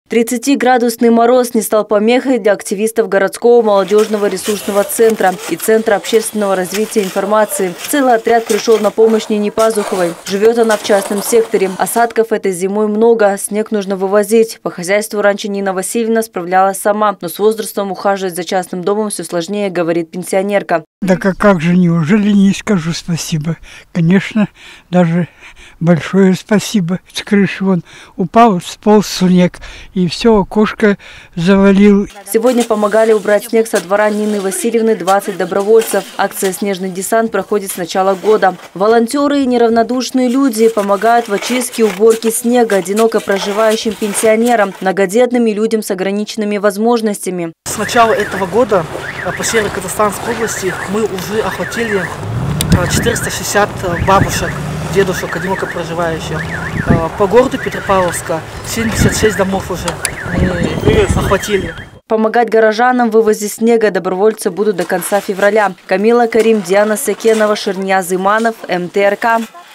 30-градусный мороз не стал помехой для активистов городского молодежного ресурсного центра и Центра общественного развития информации. Целый отряд пришел на помощь Нине Пазуховой. Живет она в частном секторе. Осадков этой зимой много, снег нужно вывозить. По хозяйству раньше Нина Васильевна справлялась сама, но с возрастом ухаживать за частным домом все сложнее, говорит пенсионерка. Да как же, неужели не скажу спасибо? Конечно, даже большое спасибо. С крыши вон упал, сполз снег, и все, окошко завалил. Сегодня помогали убрать снег со двора Нины Васильевны 20 добровольцев. Акция «Снежный десант» проходит с начала года. Волонтеры и неравнодушные люди помогают в очистке и уборке снега одиноко проживающим пенсионерам, многодетным и людям с ограниченными возможностями. С начала этого года по Северо-Казахстанской области мы уже охватили 460 бабушек, дедушек, одиноко проживающих. По городу Петропавловска 76 домов уже мы охватили. Помогать горожанам в вывозе снега добровольцы будут до конца февраля. Камила Карим, Диана Сакенова, Шернияз Иманов, МТРК.